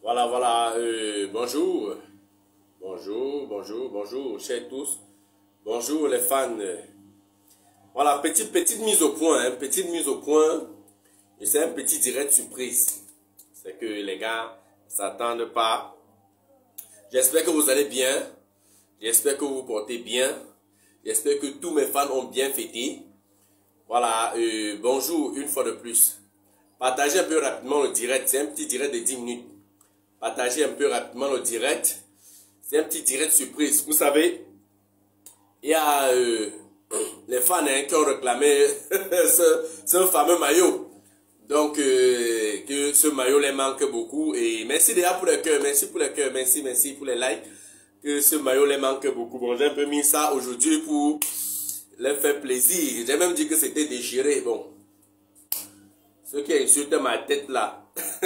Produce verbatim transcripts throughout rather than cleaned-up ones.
Voilà, voilà, euh, bonjour, bonjour, bonjour, bonjour, chers tous, bonjour les fans. Voilà, petite, petite mise au point, hein, petite mise au point, et c'est un petit direct surprise. C'est que les gars ne s'attendent pas. J'espère que vous allez bien, j'espère que vous vous portez bien, j'espère que tous mes fans ont bien fêté. Voilà, euh, bonjour une fois de plus. Partagez un peu rapidement le direct, c'est un petit direct de dix minutes. Partagez un peu rapidement le direct. C'est un petit direct surprise. Vous savez, il y a euh, les fans hein, qui ont réclamé ce, ce fameux maillot. Donc, euh, que ce maillot les manque beaucoup. Et merci déjà pour les cœurs. Merci pour les cœurs. Merci, merci pour les likes. Que ce maillot les manque beaucoup. Bon, j'ai un peu mis ça aujourd'hui pour leur faire plaisir. J'ai même dit que c'était déchiré. Bon. Ce qui a insulté ma tête là.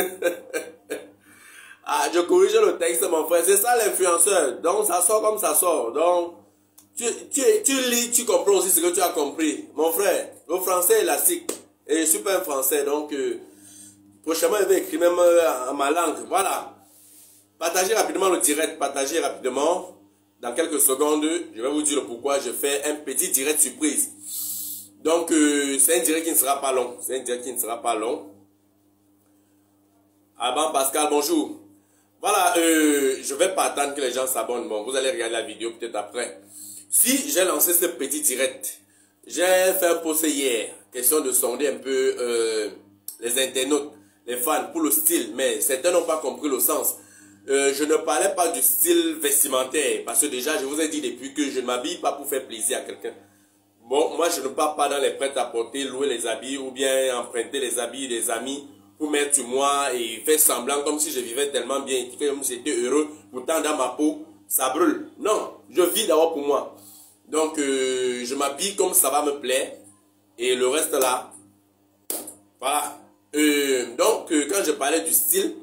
Ah, je corrige le texte, mon frère. C'est ça l'influenceur. Donc, ça sort comme ça sort. Donc, tu, tu, tu lis, tu comprends aussi ce que tu as compris. Mon frère, le français est élastique. Et je suis pas un français. Donc, euh, prochainement, je vais écrire même euh, en ma langue. Voilà. Partagez rapidement le direct. Partagez rapidement. Dans quelques secondes, je vais vous dire pourquoi je fais un petit direct surprise. Donc, euh, c'est un direct qui ne sera pas long. C'est un direct qui ne sera pas long. Avant Pascal, bonjour. Voilà, euh, je vais pas attendre que les gens s'abonnent. Bon, vous allez regarder la vidéo peut-être après. Si j'ai lancé ce petit direct, j'ai fait un post hier, question de sonder un peu euh, les internautes, les fans pour le style, mais certains n'ont pas compris le sens. Euh, je ne parlais pas du style vestimentaire, parce que déjà, je vous ai dit depuis que je ne m'habille pas pour faire plaisir à quelqu'un. Bon, moi, je ne pars pas dans les prêt-à-porter, louer les habits ou bien emprunter les habits des amis pour mettre sur moi et faire semblant comme si je vivais tellement bien, comme si j'étais heureux, pourtant dans ma peau, ça brûle. Non, je vis d'abord pour moi. Donc, euh, je m'habille comme ça va me plaire et le reste là, voilà. Euh, donc, euh, quand je parlais du style,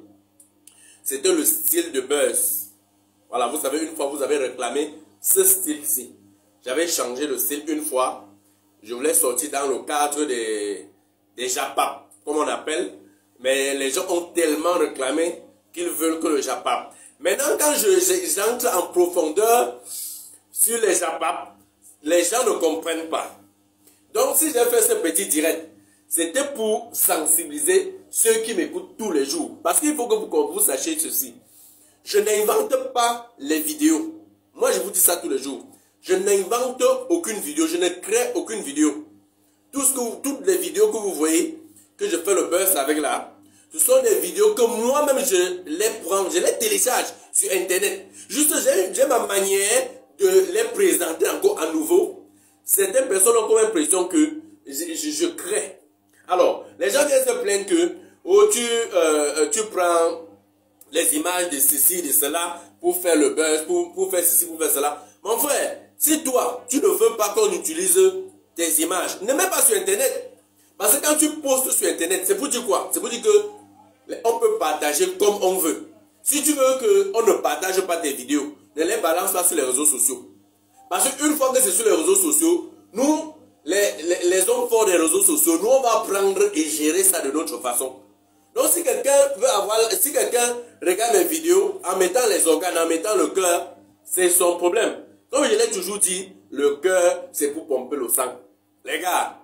c'était le style de buzz. Voilà, vous savez, une fois vous avez réclamé ce style-ci. J'avais changé le style une fois. Je voulais sortir dans le cadre des, des japap, comme on appelle. Mais les gens ont tellement réclamé qu'ils veulent que le japap. Maintenant, quand j'entre en profondeur sur les japap, les gens ne comprennent pas. Donc, si j'ai fait ce petit direct, c'était pour sensibiliser ceux qui m'écoutent tous les jours. Parce qu'il faut que vous, vous sachiez ceci. Je n'invente pas les vidéos. Moi, je vous dis ça tous les jours. Je n'invente aucune vidéo. Je ne crée aucune vidéo. Tout ce que vous, toutes les vidéos que vous voyez, que je fais le buzz avec là, ce sont des vidéos que moi-même je les prends, je les télécharge sur Internet. Juste, j'ai ma manière de les présenter encore à nouveau. Certaines personnes ont comme l'impression que je, je, je crée. Alors, les gens viennent se plaindre que oh, tu, euh, tu prends les images de ceci, de cela, pour faire le buzz, pour, pour faire ceci, pour faire cela. Mon frère, si toi, tu ne veux pas qu'on utilise tes images, ne mets pas sur Internet. Parce que quand tu postes sur Internet, c'est pour dire quoi? C'est pour dire que on peut partager comme on veut. Si tu veux qu'on ne partage pas tes vidéos, ne les balance pas sur les réseaux sociaux. Parce qu'une fois que c'est sur les réseaux sociaux, nous, les, les, les hommes forts des réseaux sociaux, nous on va prendre et gérer ça de notre façon. Donc si quelqu'un veut avoir, si quelqu'un regarde mes vidéos en mettant les organes, en mettant le cœur, c'est son problème. Comme je l'ai toujours dit, le cœur c'est pour pomper le sang. Les gars,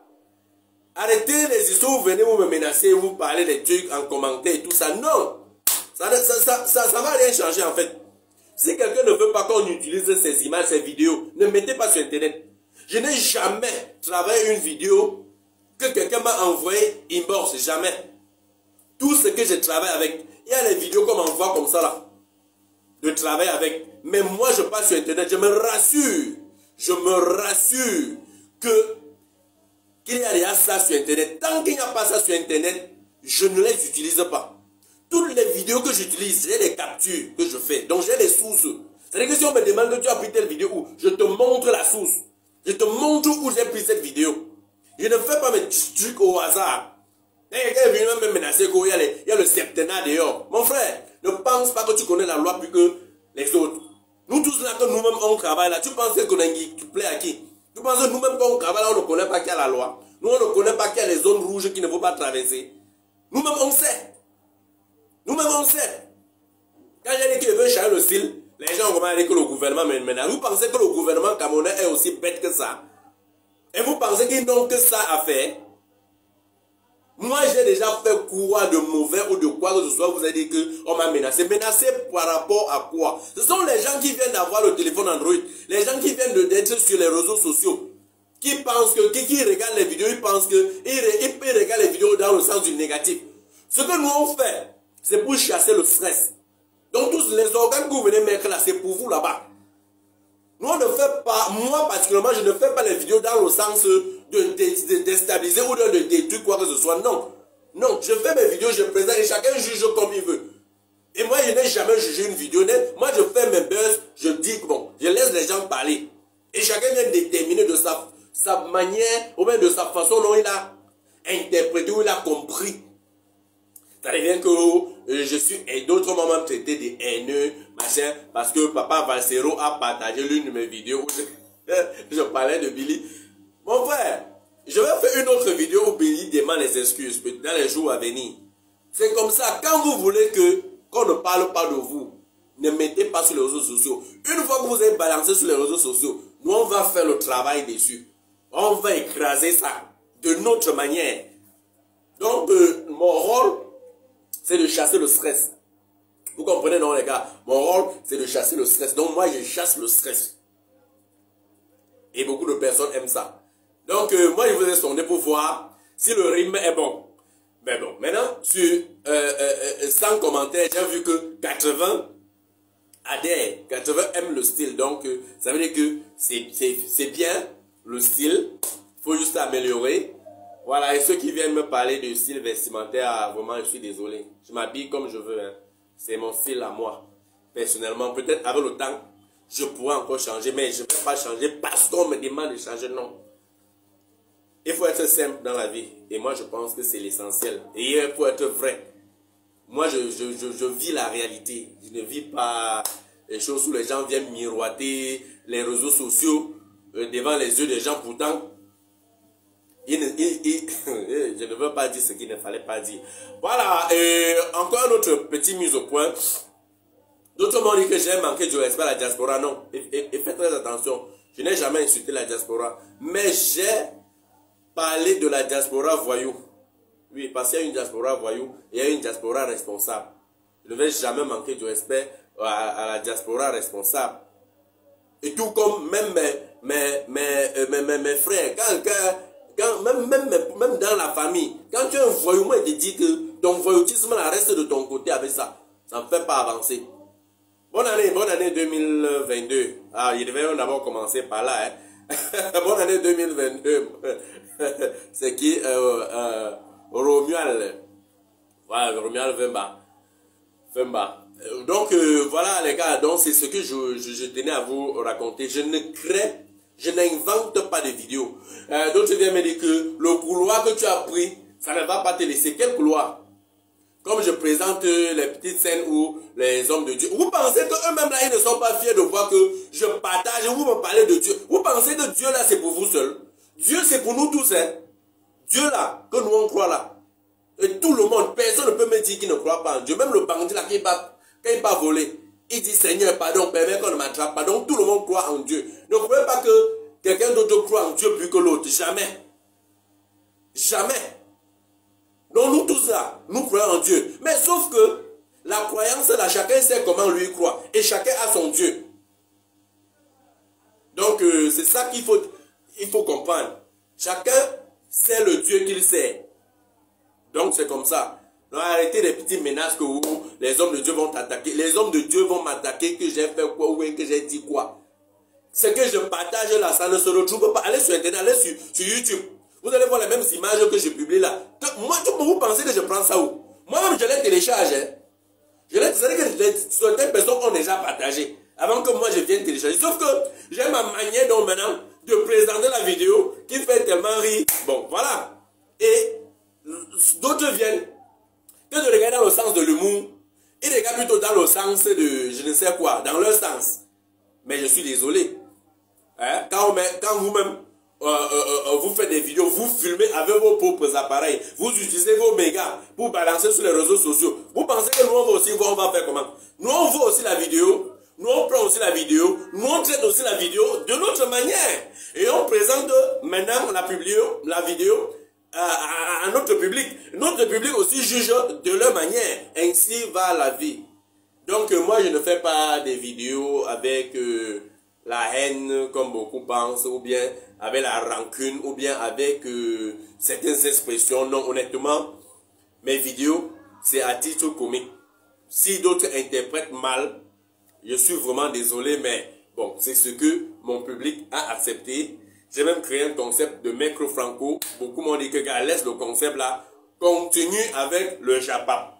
arrêtez les histoires, vous venez vous me menacer, vous parlez des trucs en commentaire et tout ça. Non, ça ne ça, ça, ça, ça va rien changer en fait. Si quelqu'un ne veut pas qu'on utilise ces images, ces vidéos, ne mettez pas sur Internet. Je n'ai jamais travaillé une vidéo que quelqu'un m'a envoyé inbox, jamais. Tout ce que je travaille avec, il y a les vidéos qu'on m'envoie comme ça là, de travail avec. Mais moi je passe sur Internet, je me rassure, je me rassure que qu'il y a déjà ça sur Internet. Tant qu'il n'y a pas ça sur Internet, je ne les utilise pas. Toutes les vidéos que j'utilise, j'ai les captures que je fais. Donc j'ai les sources. C'est-à-dire que si on me demande que tu as pris telle vidéo où, je te montre la source. Je te montre où j'ai pris cette vidéo. Je ne fais pas mes trucs au hasard. Quelqu'un est venu me menacer qu'il y, y a le septennat dehors. Mon frère, ne pense pas que tu connais la loi plus que les autres. Nous tous là, que nous-mêmes on travaille là, tu penses qu'on a qui plaît à qui? Tu penses que nous-mêmes quand on travaille là, on ne connaît pas qu'il y a la loi. Nous, on ne connaît pas qu'il y a les zones rouges qu'il ne faut pas traverser. Nous-mêmes, on sait. Nous-mêmes, on sait. style, les gens vont dire que le gouvernement maintenant. Vous pensez que le gouvernement camerounais est aussi bête que ça? Et vous pensez qu'ils n'ont que ça à faire? Moi, j'ai déjà fait quoi de mauvais ou de quoi que ce soit, vous avez dit qu'on m'a menacé. Menacé par rapport à quoi? Ce sont les gens qui viennent d'avoir le téléphone Android, les gens qui viennent d'être sur les réseaux sociaux, qui pensent que, qui, qui regardent les vidéos, ils pensent que, ils, ils, ils regardent les vidéos dans le sens du négatif. Ce que nous on fait, c'est pour chasser le stress. Donc tous les organes que vous venez mettre là, c'est pour vous là-bas. Nous, on ne fait pas, moi particulièrement, je ne fais pas les vidéos dans le sens de déstabiliser ou de détruire quoi que ce soit. Non. Non, je fais mes vidéos, je présente et chacun juge comme il veut. Et moi, je n'ai jamais jugé une vidéo. Moi, je fais mes buzz, je dis que bon, je laisse les gens parler. Et chacun vient déterminer de sa, sa manière, ou même de sa façon dont il a interprété ou il a compris. Ça devient que euh, je suis et d'autres moments traités des haineux, machin, parce que Papa Valsero a partagé l'une de mes vidéos où je, je parlais de Billy. Mon frère, je vais faire une autre vidéo où Billy demande les excuses dans les jours à venir. C'est comme ça, quand vous voulez que qu'on ne parle pas de vous, ne mettez pas sur les réseaux sociaux. Une fois que vous êtes balancé sur les réseaux sociaux, nous on va faire le travail dessus. On va écraser ça de notre manière. Donc, euh, mon rôle, c'est de chasser le stress. Vous comprenez, non, les gars? Mon rôle, c'est de chasser le stress. Donc, moi, je chasse le stress. Et beaucoup de personnes aiment ça. Donc, euh, moi, je vous ai sondé pour voir si le rythme est bon. Mais bon, maintenant, sur euh, euh, euh, cent commentaires, j'ai vu que quatre-vingts adhèrent. quatre-vingts aiment le style. Donc, euh, ça veut dire que c'est bien le style. Il faut juste améliorer. Voilà, et ceux qui viennent me parler de style vestimentaire, vraiment, je suis désolé. Je m'habille comme je veux. Hein. C'est mon style à moi. Personnellement, peut-être avec le temps, je pourrais encore changer, mais je ne vais pas changer parce qu'on me demande de changer. Non. Il faut être simple dans la vie. Et moi, je pense que c'est l'essentiel. Et il faut être vrai. Moi, je, je, je, je vis la réalité. Je ne vis pas les choses où les gens viennent miroiter les réseaux sociaux euh, devant les yeux des gens. Pourtant, Il, il, il, je ne veux pas dire ce qu'il ne fallait pas dire. Voilà, et encore une autre petite mise au point. D'autres m'ont dit que j'ai manqué de respect à la diaspora. Non, et, et, et faites très attention. Je n'ai jamais insulté la diaspora. Mais j'ai parlé de la diaspora voyou. Oui, parce qu'il y a une diaspora voyou et il y a une diaspora responsable. Je ne vais jamais manquer de respect à, à la diaspora responsable. Et tout comme même mes, mes, mes, mes, mes, mes frères, quand... quand Quand, même, même, même dans la famille, quand tu es un voyou, moi je te dis que ton voyoutisme là, reste de ton côté avec ça. Ça ne fait pas avancer. Bonne année, bonne année deux mille vingt-deux. Ah, il devait d'abord commencer par là. Hein. Bonne année deux mille vingt-deux. C'est qui euh, euh, Romuald. Voilà, Romuald Vemba. Vemba. Donc, euh, voilà les gars, donc c'est ce que je, je, je tenais à vous raconter. Je ne crée Je n'invente pas de vidéos. Euh, D'autres viennent me dire que le couloir que tu as pris, ça ne va pas te laisser. Quel couloir? Comme je présente euh, les petites scènes où les hommes de Dieu. Vous pensez qu'eux-mêmes là, ils ne sont pas fiers de voir que je partage, vous me parlez de Dieu. Vous pensez que Dieu là, c'est pour vous seul? Dieu, c'est pour nous tous. Hein? Dieu là, que nous on croit là. Et tout le monde, personne ne peut me dire qu'il ne croit pas en Dieu. Même le bandit là, qui va, quand il va voler. Il dit, Seigneur, pardon, permets qu'on ne m'attrape pas. Donc tout le monde croit en Dieu. Ne croyez pas que quelqu'un d'autre croit en Dieu plus que l'autre. Jamais. Jamais. Donc nous tous là, nous croyons en Dieu. Mais sauf que la croyance là, chacun sait comment lui croit. Et chacun a son Dieu. Donc euh, c'est ça qu'il faut, il faut comprendre. Chacun sait le Dieu qu'il sait. Donc c'est comme ça. Non, arrêtez les petites menaces que vous, les hommes de Dieu vont t'attaquer. Les hommes de Dieu vont m'attaquer que j'ai fait quoi ou que j'ai dit quoi. Ce que je partage là, ça ne se retrouve pas. Allez sur Internet, allez sur, sur YouTube. Vous allez voir les mêmes images que je publie là. Moi, vous pensez que je prends ça où? Moi-même, je les télécharge. Hein. Je les, c'est-à-dire que les, certaines personnes ont déjà partagé avant que moi je vienne télécharger. Sauf que j'ai ma manière donc maintenant de présenter la vidéo qui fait tellement rire. Bon, voilà. Et d'autres viennent que de regarder dans le sens de l'humour, ils regardent plutôt dans le sens de je ne sais quoi, dans leur sens. Mais je suis désolé. Hein? Quand, quand vous-même, euh, euh, euh, vous faites des vidéos, vous filmez avec vos propres appareils, vous utilisez vos mégas pour balancer sur les réseaux sociaux. Vous pensez que nous, on va aussi voir, on va faire comment? Nous, on voit aussi la vidéo, nous on prend aussi la vidéo, nous on traite aussi la vidéo de notre manière. Et on présente maintenant la, publio, la vidéo à, à, à notre public. Notre public aussi juge de leur manière. Ainsi va la vie. Donc euh, moi je ne fais pas des vidéos avec euh, la haine comme beaucoup pensent, ou bien avec la rancune, ou bien avec euh, certaines expressions. Non, honnêtement, mes vidéos, c'est à titre comique. Si d'autres interprètent mal, je suis vraiment désolé, mais bon, c'est ce que mon public a accepté. J'ai même créé un concept de micro franco. Beaucoup m'ont dit que, gars, laisse le concept là, continue avec le japap.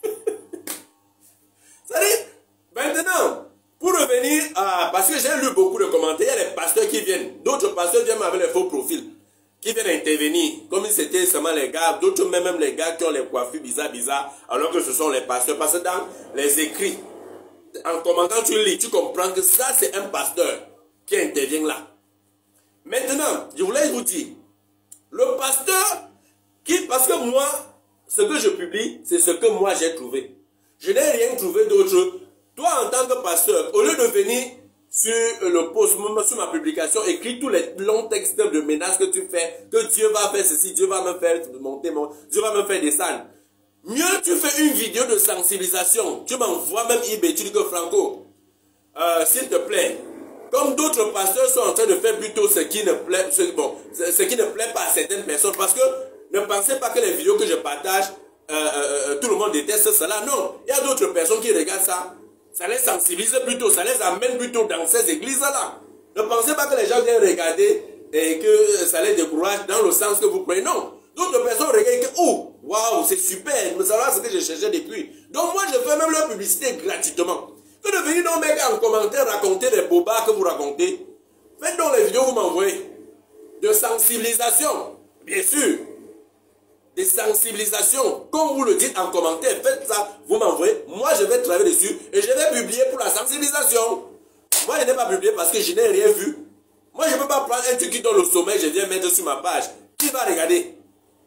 C'est-à-dire, maintenant, pour revenir à... Parce que j'ai lu beaucoup de commentaires, il y a des pasteurs qui viennent. D'autres pasteurs viennent avec les faux profils, qui viennent intervenir, comme si c'était seulement les gars, d'autres même, même les gars qui ont les coiffures bizarres, bizarres, alors que ce sont les pasteurs. Parce que dans les écrits, en commentant, tu lis, tu comprends que ça, c'est un pasteur qui intervient là. Maintenant, je voulais vous dire, le pasteur qui, parce que moi, ce que je publie, c'est ce que moi j'ai trouvé. Je n'ai rien trouvé d'autre. Toi, en tant que pasteur, au lieu de venir sur le post, sur ma publication, écris tous les longs textes de menaces que tu fais, que Dieu va faire ceci, Dieu va me faire monter, Dieu va me faire descendre. Mieux, tu fais une vidéo de sensibilisation. Tu m'envoies même eBay, tu dis que Franco, euh, s'il te plaît, comme d'autres pasteurs sont en train de faire plutôt ce qui ne plaît, ce, bon, ce qui ne plaît pas à certaines personnes, parce que ne pensez pas que les vidéos que je partage, euh, euh, tout le monde déteste cela. Non, il y a d'autres personnes qui regardent ça, ça les sensibilise plutôt, ça les amène plutôt dans ces églises-là. Ne pensez pas que les gens viennent regarder et que ça les décourage dans le sens que vous prenez. Non. D'autres personnes regardent et que, oh, waouh, c'est super, mais ça va ce que je cherchais depuis. Donc moi, je fais même leur publicité gratuitement. Que de venir dans mes gars en commentaire raconter les bobards que vous racontez. Faites donc les vidéos que vous m'envoyez. De sensibilisation, bien sûr. Des sensibilisations, comme vous le dites en commentaire, faites ça, vous m'envoyez. Moi, je vais travailler dessus et je vais publier pour la sensibilisation. Moi, je n'ai pas publié parce que je n'ai rien vu. Moi, je ne peux pas prendre un truc qui donne le sommeil, je viens mettre sur ma page. Qui va regarder?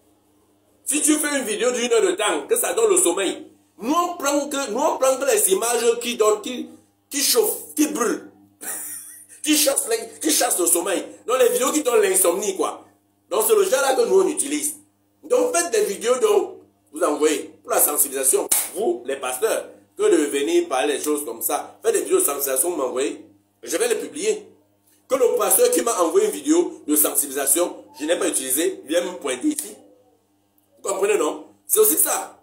Si tu fais une vidéo d'une heure de temps, que ça donne le sommeil, nous on prend que, nous on prend que les images qui donnent, qui, qui chauffent, qui brûlent, qui chassent, qui chassent le sommeil. Donc les vidéos qui donnent l'insomnie, quoi. Donc c'est le genre là que nous on utilise. Donc faites des vidéos dont vous envoyez pour la sensibilisation, vous les pasteurs, que de venir parler des choses comme ça. Faites des vidéos de sensibilisation, vous m'envoyez, je vais les publier. Que le pasteur qui m'a envoyé une vidéo de sensibilisation, je n'ai pas utilisé, vient me pointer ici. Vous comprenez, non? C'est aussi ça.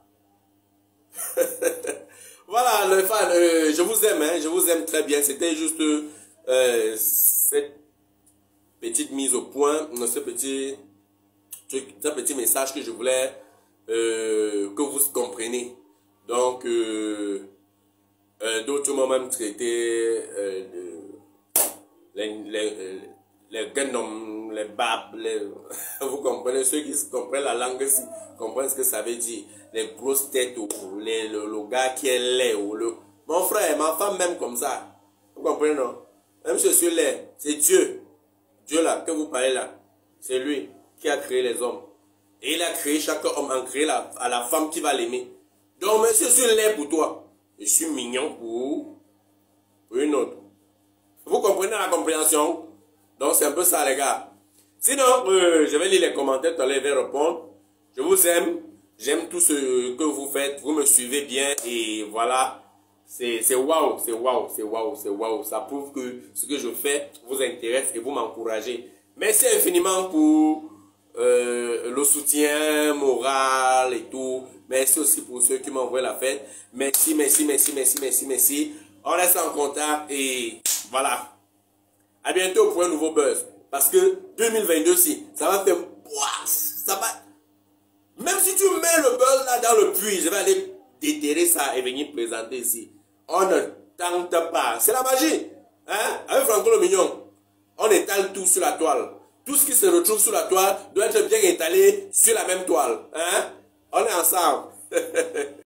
Voilà, les fans, euh, je vous aime, hein, je vous aime très bien. C'était juste euh, cette petite mise au point, ce petit, ce petit message que je voulais euh, que vous compreniez. Donc, euh, euh, d'autres m'ont même traité euh, de, les, les, les guenoms, les babes, les... vous comprenez, ceux qui comprennent la langue, comprennent ce que ça veut dire. Les grosses têtes, ou les, le, le gars qui est laid, ou le... Mon frère, ma femme même comme ça. Vous comprenez, non? Même si je suis laid, c'est Dieu. Dieu là, que vous parlez là, c'est lui qui a créé les hommes. Et il a créé chaque homme, en créé la, à la femme qui va l'aimer. Donc, même si je suis laid pour toi, je suis mignon pour, pour une autre. Vous comprenez la compréhension? Donc, c'est un peu ça, les gars. Sinon, euh, je vais lire les commentaires, tout à l'heure, je vais répondre. Je vous aime. J'aime tout ce que vous faites. Vous me suivez bien. Et voilà. C'est waouh. C'est waouh. C'est waouh. C'est waouh. Ça prouve que ce que je fais vous intéresse et vous m'encouragez. Merci infiniment pour euh, le soutien moral et tout. Merci aussi pour ceux qui m'envoient la fête. Merci, merci, merci, merci, merci, merci. On reste en contact et voilà. À bientôt pour un nouveau buzz. Parce que deux mille vingt-deux, si, ça va faire... Ça va... Même si tu mets le buzz là dans le puits, je vais aller déterrer ça et venir présenter ici. On ne tente pas. C'est la magie. Hein? Avec Franco le Mignon, on étale tout sur la toile. Tout ce qui se retrouve sur la toile doit être bien étalé sur la même toile. Hein? On est ensemble.